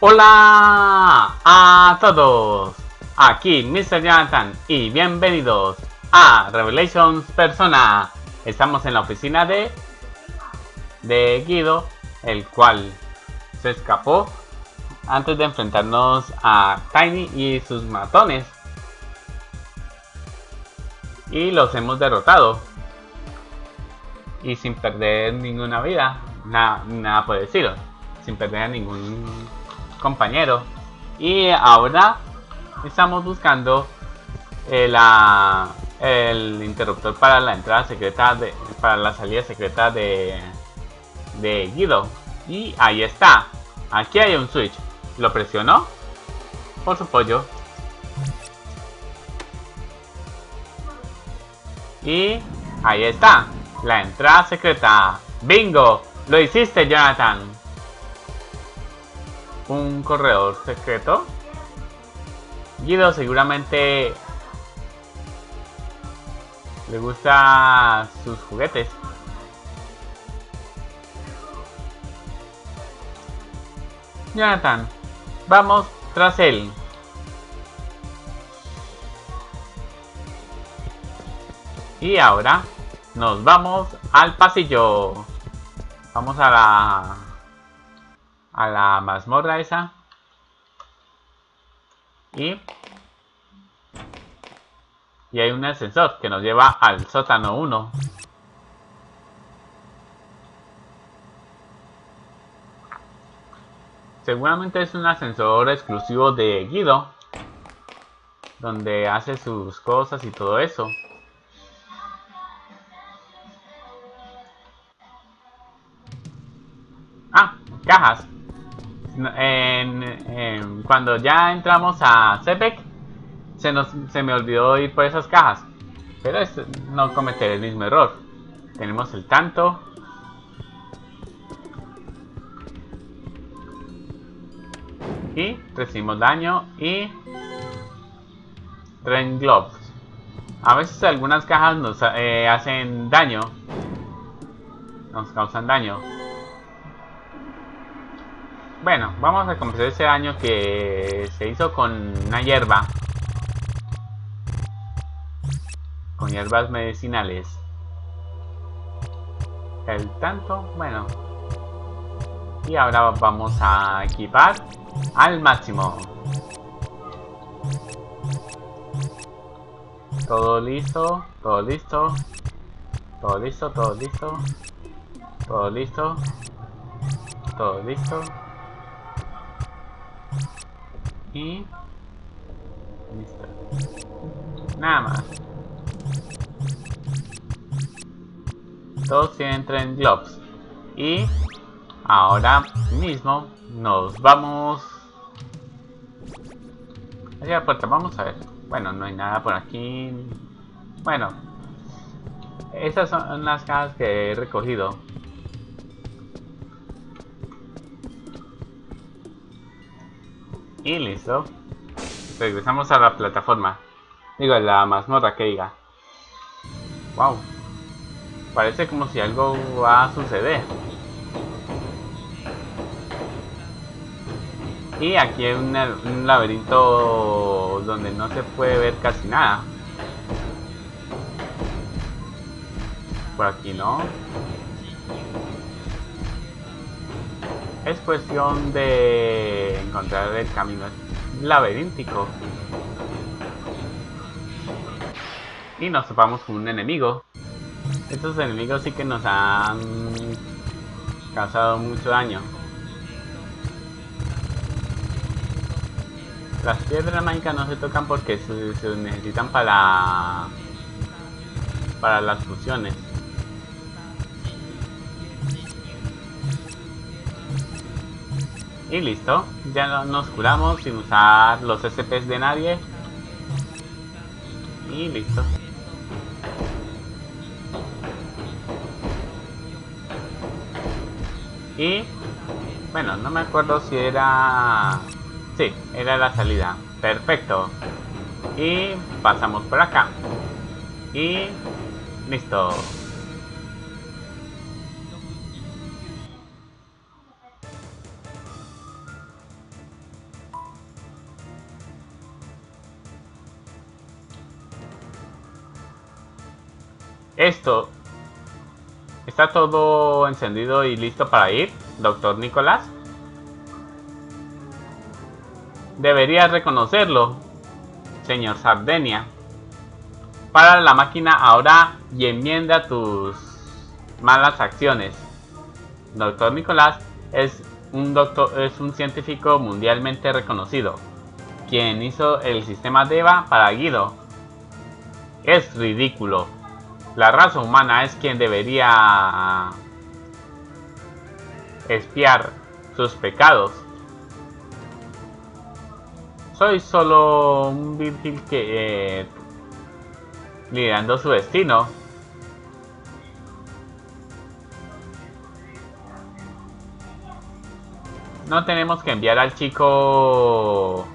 Hola a todos, aquí Mr. Jonathan y bienvenidos a Revelations Persona. Estamos en la oficina de Guido, el cual se escapó antes de enfrentarnos a Tiny y sus matones. Y los hemos derrotado. Y sin perder ninguna vida, nada por decirlo, sin perder a ningún compañero. Y ahora estamos buscando el interruptor para la entrada secreta para la salida secreta de Guido. Y ahí está. Aquí hay un switch. ¿Lo presionó? Por su pollo. Y ahí está. La entrada secreta. ¡Bingo! ¡Lo hiciste, Jonathan! ¿Un corredor secreto? Guido seguramente le gusta sus juguetes. Jonathan, vamos tras él. Y ahora nos vamos al pasillo. Vamos a la mazmorra esa. Y hay un ascensor que nos lleva al sótano 1. Seguramente es un ascensor exclusivo de Guido, donde hace sus cosas y todo eso. Ah, cajas. Cuando ya entramos a Sepec, se me olvidó ir por esas cajas. Pero no cometer el mismo error. Tenemos el tanto. Y recibimos daño y Drain Gloves. A veces algunas cajas nos hacen daño. Nos causan daño. Bueno, vamos a compensar ese daño que se hizo con una hierba. Con hierbas medicinales. El tanto, bueno. Y ahora vamos a equipar al máximo. Todo listo, todo listo. Todo listo, todo listo. Todo listo. Todo listo. Y listo. Nada más. Todos tienen Drain Gloves. Y ahora mismo nos vamos hacia la puerta. Vamos a ver. Bueno, no hay nada por aquí. Bueno, estas son las cajas que he recogido. Y listo. Regresamos a la plataforma. Digo, a la mazmorra, que diga. Wow. Parece como si algo va a suceder. Y aquí hay un laberinto donde no se puede ver casi nada. Por aquí no. Es cuestión de encontrar el camino laberíntico. Y nos topamos con un enemigo. Estos enemigos sí que nos han causado mucho daño. Las piedras mágicas no se tocan porque se necesitan para las fusiones. Y listo, ya nos curamos sin usar los SPs de nadie. Y listo. Y bueno, no me acuerdo si era... Sí, era la salida. Perfecto. Y pasamos por acá. Y listo. Esto... ¿Está todo encendido y listo para ir, Dr. Nicolás? Deberías reconocerlo, señor Sardenia. Para la máquina ahora y enmienda tus malas acciones. Dr. Nicolás es un científico mundialmente reconocido, quien hizo el sistema DEVA para Guido. Es ridículo. La raza humana es quien debería expiar sus pecados. Soy solo un virgil que liderando su destino. No tenemos que enviar al chico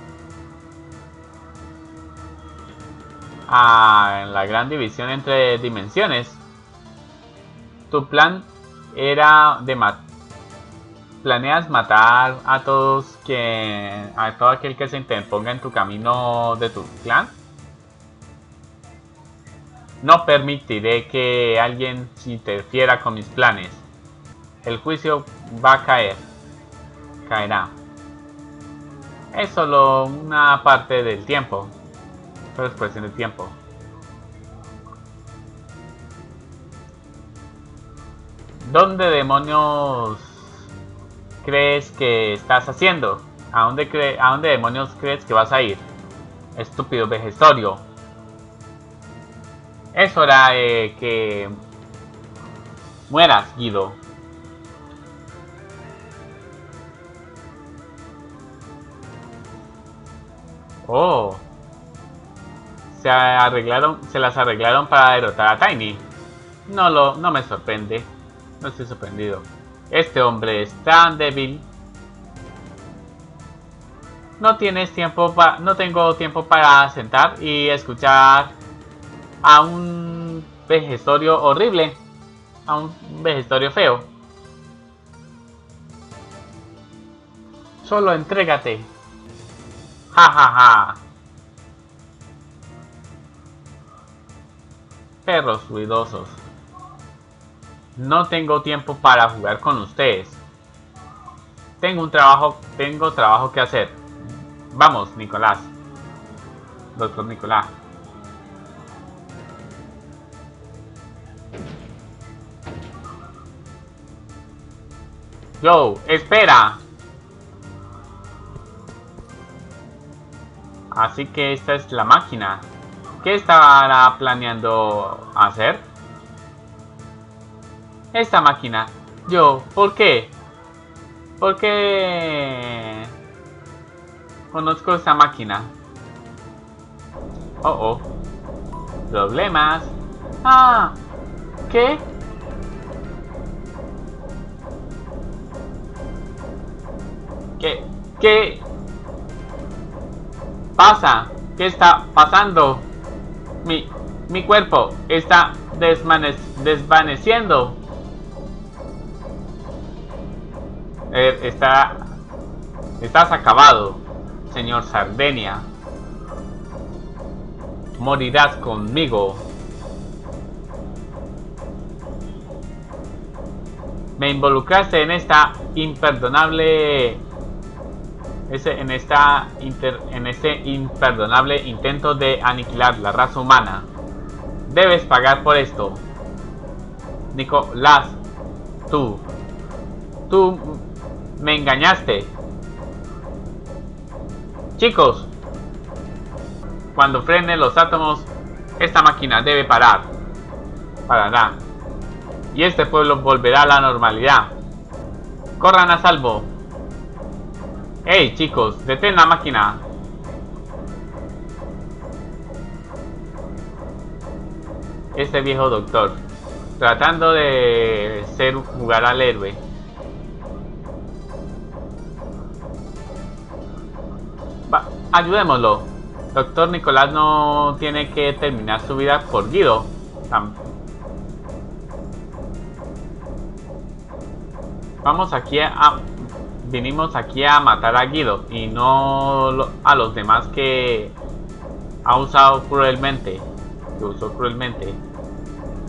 a la gran división entre dimensiones. Tu plan era de ¿Planeas matar a todo aquel que se interponga en tu camino de tu clan? No permitiré que alguien interfiera con mis planes. El juicio va a caerá. Es solo una parte del tiempo. Pero es cuestión de tiempo. ¿Dónde demonios crees que estás haciendo? ¿A dónde demonios crees que vas a ir? Estúpido vejestorio. Es hora de que mueras, Guido. Oh. Se las arreglaron para derrotar a Tiny. No me sorprende. No estoy sorprendido. Este hombre es tan débil. No tengo tiempo para sentar y escuchar a un vejestorio horrible. A un vejestorio feo. Solo entrégate. Ja ja ja. Perros ruidosos. No tengo tiempo para jugar con ustedes. Tengo trabajo que hacer. Vamos, Nicolás. Doctor Nicolás. Yo, espera. Así que esta es la máquina. ¿Qué estará planeando hacer? Esta máquina. Yo, ¿por qué? ¿Por qué conozco esta máquina? Oh. Problemas. Ah. ¿Qué? ¿Qué pasa? ¿Qué está pasando? Mi cuerpo está desvaneciendo. Estás acabado, señor Sardenia. Morirás conmigo. Me involucraste en esta imperdonable en este imperdonable intento de aniquilar la raza humana. Debes pagar por esto. Nicolás, tú me engañaste. Chicos, cuando frene los átomos, esta máquina debe parar. Parará. Y este pueblo volverá a la normalidad. Corran a salvo. ¡Hey, chicos! ¡Detén la máquina! Este viejo doctor, tratando de jugar al héroe. Ayudémoslo. Doctor Nicolás no tiene que terminar su vida por Guido. Vinimos aquí a matar a Guido y no a los demás que ha usado cruelmente.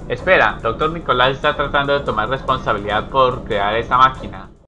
Espera, Doctor Nicolás está tratando de tomar responsabilidad por crear esa máquina.